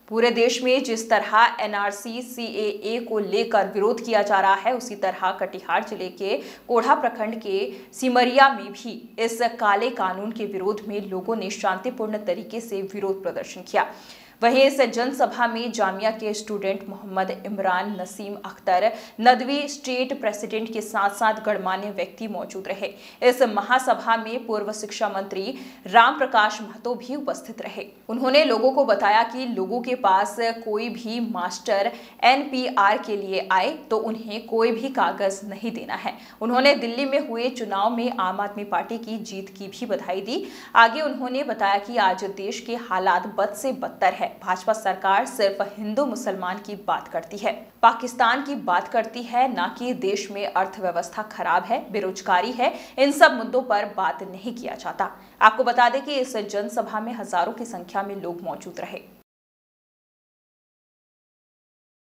पूरे देश में जिस तरह एनआरसी सीएए को लेकर विरोध किया जा रहा है, उसी तरह कटिहार जिले के कोढ़ा प्रखंड के सिमरिया में भी इस काले कानून के विरोध में लोगों ने शांतिपूर्ण तरीके से विरोध प्रदर्शन किया। वहीं इस जनसभा में जामिया के student Mohammad Imran, Naseem Akhtar, Nadvi state president के साथ साथ गणमान्य व्यक्ति मौजूद रहे। इस महासभा में पूर्व शिक्षा मंत्री राम प्रकाश महतो भी उपस्थित रहे। उन्होंने लोगों को बताया कि लोगों के पास कोई भी मास्टर एनपीआर के लिए आए तो उन्हें कोई भी कागज नहीं देना है। उन्होंने दिल्ली में हुए चुनाव में आम आदमी पार्टी की जीत की भी बधाई दी। आगे उन्होंने बताया कि आज देश के हालात बद से बदतर है। भाजपा सरकार सिर्फ हिंदू मुसलमान की बात करती है, पाकिस्तान की बात करती है, ना कि देश में अर्थव्यवस्था खराब है, बेरोजगारी है। इन सब मुद्दों पर बात नहीं किया जाता। आपको बता दें कि इस जनसभा में हजारों की संख्या में लोग मौजूद रहे।